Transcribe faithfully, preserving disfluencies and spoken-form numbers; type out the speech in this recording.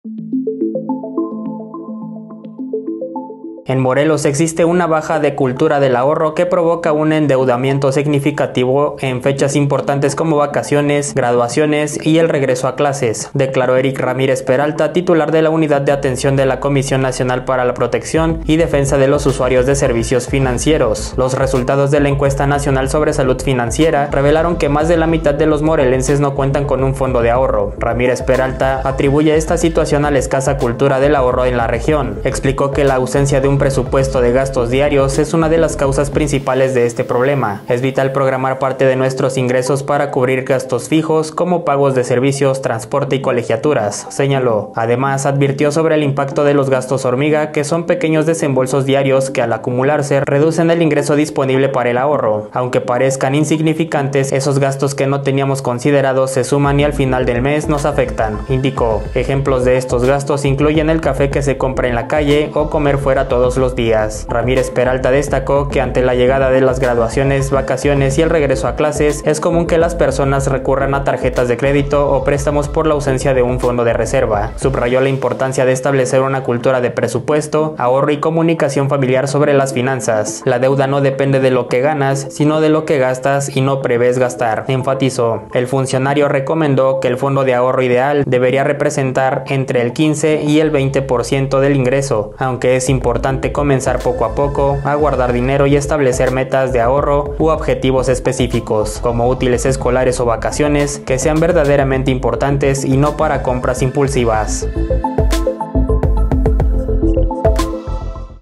En Morelos existe una baja de cultura del ahorro que provoca un endeudamiento significativo en fechas importantes como vacaciones, graduaciones y el regreso a clases, declaró Eric Ramírez Peralta, titular de la Unidad de Atención de la Comisión Nacional para la Protección y Defensa de los Usuarios de Servicios Financieros. Los resultados de la encuesta nacional sobre salud financiera revelaron que más de la mitad de los morelenses no cuentan con un fondo de ahorro. Ramírez Peralta atribuye esta situación a la escasa cultura del ahorro en la región. Explicó que la ausencia de un presupuesto de gastos diarios es una de las causas principales de este problema. Es vital programar parte de nuestros ingresos para cubrir gastos fijos como pagos de servicios, transporte y colegiaturas, señaló. Además, advirtió sobre el impacto de los gastos hormiga, que son pequeños desembolsos diarios que al acumularse reducen el ingreso disponible para el ahorro. Aunque parezcan insignificantes, esos gastos que no teníamos considerados se suman y al final del mes nos afectan, indicó. Ejemplos de estos gastos incluyen el café que se compra en la calle o comer fuera todos los días. Ramírez Peralta destacó que ante la llegada de las graduaciones, vacaciones y el regreso a clases, es común que las personas recurran a tarjetas de crédito o préstamos por la ausencia de un fondo de reserva. Subrayó la importancia de establecer una cultura de presupuesto, ahorro y comunicación familiar sobre las finanzas. La deuda no depende de lo que ganas, sino de lo que gastas y no prevés gastar, enfatizó. El funcionario recomendó que el fondo de ahorro ideal debería representar entre el quince y el veinte por ciento del ingreso, aunque es importante comenzar poco a poco a guardar dinero y establecer metas de ahorro u objetivos específicos, como útiles escolares o vacaciones, que sean verdaderamente importantes y no para compras impulsivas.